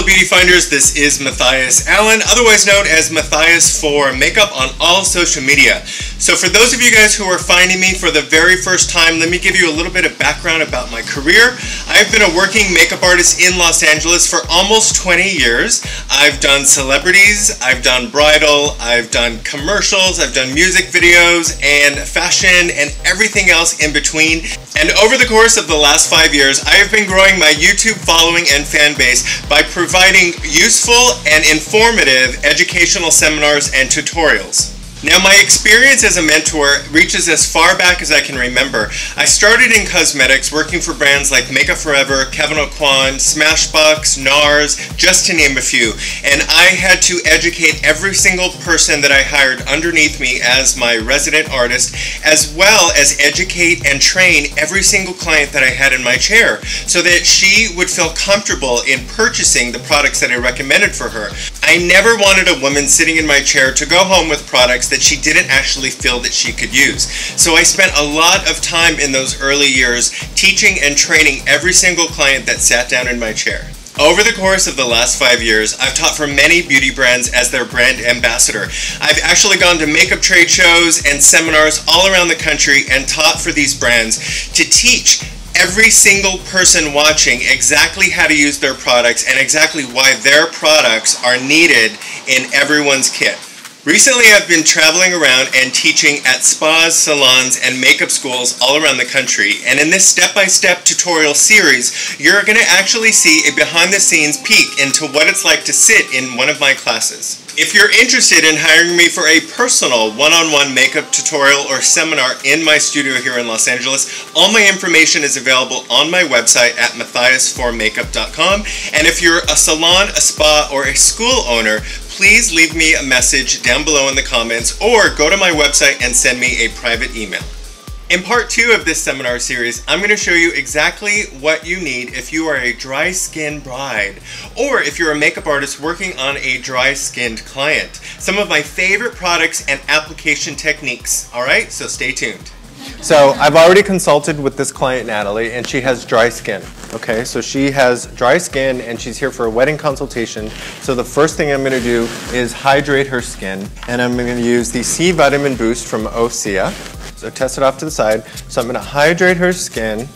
beauty finders, this is Matthias Allen, otherwise known as Mathias4makeup on all social media. So for those of you guys who are finding me for the very first time, let me give you a little bit of background about my career. I've been a working makeup artist in Los Angeles for almost 20 years. I've done celebrities, I've done bridal, I've done commercials, I've done music videos and fashion and everything else in between. And over the course of the last 5 years, I have been growing my YouTube following and fan base by providing useful and informative educational seminars and tutorials. Now, my experience as a mentor reaches as far back as I can remember. I started in cosmetics, working for brands like Makeup Forever, Kevin Aucoin, Smashbox, NARS, just to name a few. And I had to educate every single person that I hired underneath me as my resident artist, as well as educate and train every single client that I had in my chair, so that she would feel comfortable in purchasing the products that I recommended for her. I never wanted a woman sitting in my chair to go home with products that she didn't actually feel that she could use. So I spent a lot of time in those early years teaching and training every single client that sat down in my chair. Over the course of the last 5 years, I've taught for many beauty brands as their brand ambassador. I've actually gone to makeup trade shows and seminars all around the country and taught for these brands to teach every single person watching exactly how to use their products and exactly why their products are needed in everyone's kit. Recently, I've been traveling around and teaching at spas, salons, and makeup schools all around the country. And in this step-by-step tutorial series, you're going to actually see a behind-the-scenes peek into what it's like to sit in one of my classes. If you're interested in hiring me for a personal one-on-one makeup tutorial or seminar in my studio here in Los Angeles, all my information is available on my website at mathias4makeup.com. And if you're a salon, a spa, or a school owner, please leave me a message down below in the comments or go to my website and send me a private email. In part 2 of this seminar series, I'm going to show you exactly what you need if you are a dry skin bride or if you're a makeup artist working on a dry skinned client. Some of my favorite products and application techniques. Alright, so stay tuned. So I've already consulted with this client, Natalie, and she has dry skin. Okay, so she has dry skin and she's here for a wedding consultation. So the first thing I'm going to do is hydrate her skin, and I'm going to use the C Vitamin Boost from Osea. So test it off to the side. So I'm going to hydrate her skin,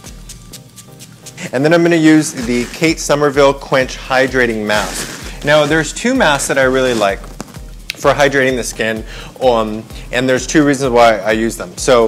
and then I'm going to use the Kate Somerville Quench Hydrating Mask. Now there's two masks that I really like for hydrating the skin, and there's two reasons why I use them. So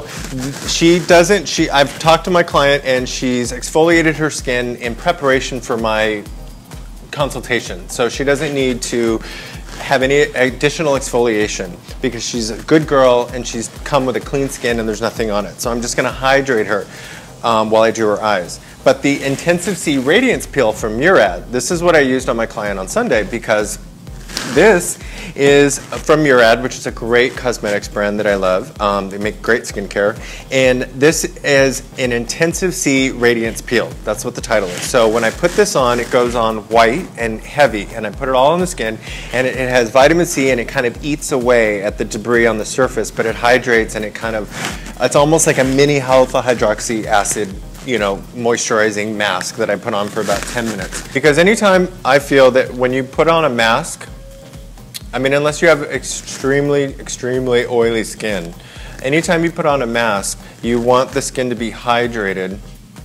I've talked to my client and she's exfoliated her skin in preparation for my consultation. So she doesn't need to have any additional exfoliation because she's a good girl and she's come with a clean skin and there's nothing on it. So I'm just going to hydrate her while I do her eyes. But the Intensive C Radiance Peel from Murad, this is what I used on my client on Sunday, because this is from Murad, which is a great cosmetics brand that I love. They make great skincare. And this is an Intensive C Radiance Peel. That's what the title is. So when I put this on, it goes on white and heavy. And I put it all on the skin. And it has vitamin C, and it kind of eats away at the debris on the surface. But it hydrates, and it's almost like a mini alpha hydroxy acid, you know, moisturizing mask that I put on for about 10 minutes. Because anytime I feel that when you put on a mask, I mean, unless you have extremely oily skin, anytime you put on a mask, you want the skin to be hydrated.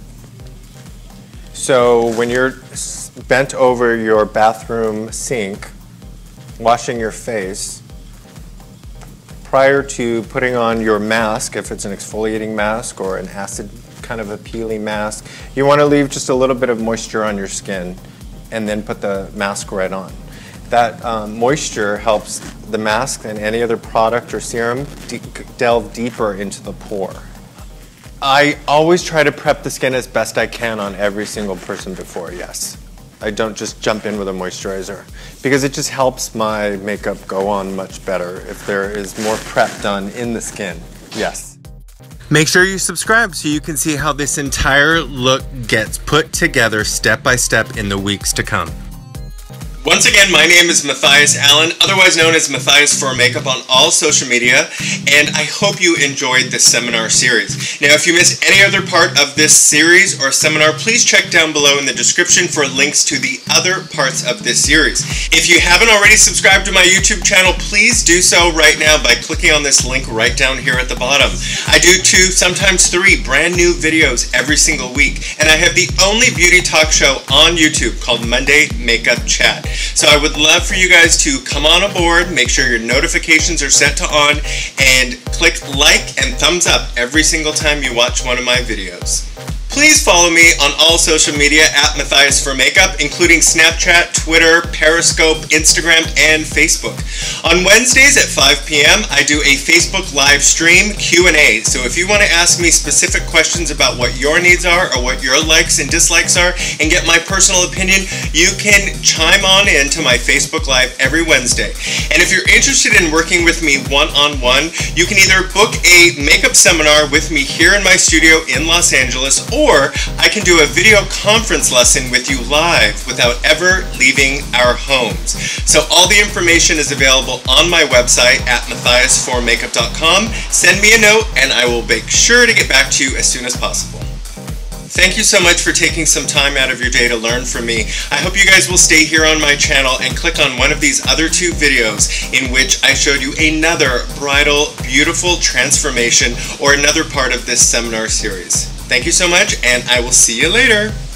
So when you're bent over your bathroom sink, washing your face, prior to putting on your mask, if it's an exfoliating mask or an acid kind of a peely mask, you want to leave just a little bit of moisture on your skin and then put the mask right on. That moisture helps the mask and any other product or serum delve deeper into the pore. I always try to prep the skin as best I can on every single person before, yes. I don't just jump in with a moisturizer because it just helps my makeup go on much better if there is more prep done in the skin, yes. Make sure you subscribe so you can see how this entire look gets put together step by step in the weeks to come. Once again, my name is Matthias Allen, otherwise known as Mathias4makeup on all social media, and I hope you enjoyed this seminar series. Now, if you missed any other part of this series or seminar, please check down below in the description for links to the other parts of this series. If you haven't already subscribed to my YouTube channel, please do so right now by clicking on this link right down here at the bottom. I do 2, sometimes 3 brand new videos every single week, and I have the only beauty talk show on YouTube called Monday Makeup Chat. So I would love for you guys to come on aboard, make sure your notifications are set to on, and click like and thumbs up every single time you watch one of my videos. Please follow me on all social media at Mathias4makeup, including Snapchat, Twitter, Periscope, Instagram, and Facebook. On Wednesdays at 5 p.m., I do a Facebook live stream Q&A. So if you want to ask me specific questions about what your needs are or what your likes and dislikes are and get my personal opinion, you can chime on into my Facebook Live every Wednesday. And if you're interested in working with me one-on-one, you can either book a makeup seminar with me here in my studio in Los Angeles, or I can do a video conference lesson with you live without ever leaving our homes. So all the information is available on my website at mathias4makeup.com. Send me a note and I will make sure to get back to you as soon as possible. Thank you so much for taking some time out of your day to learn from me. I hope you guys will stay here on my channel and click on one of these other 2 videos in which I showed you another bridal beautiful transformation or another part of this seminar series. Thank you so much, and I will see you later.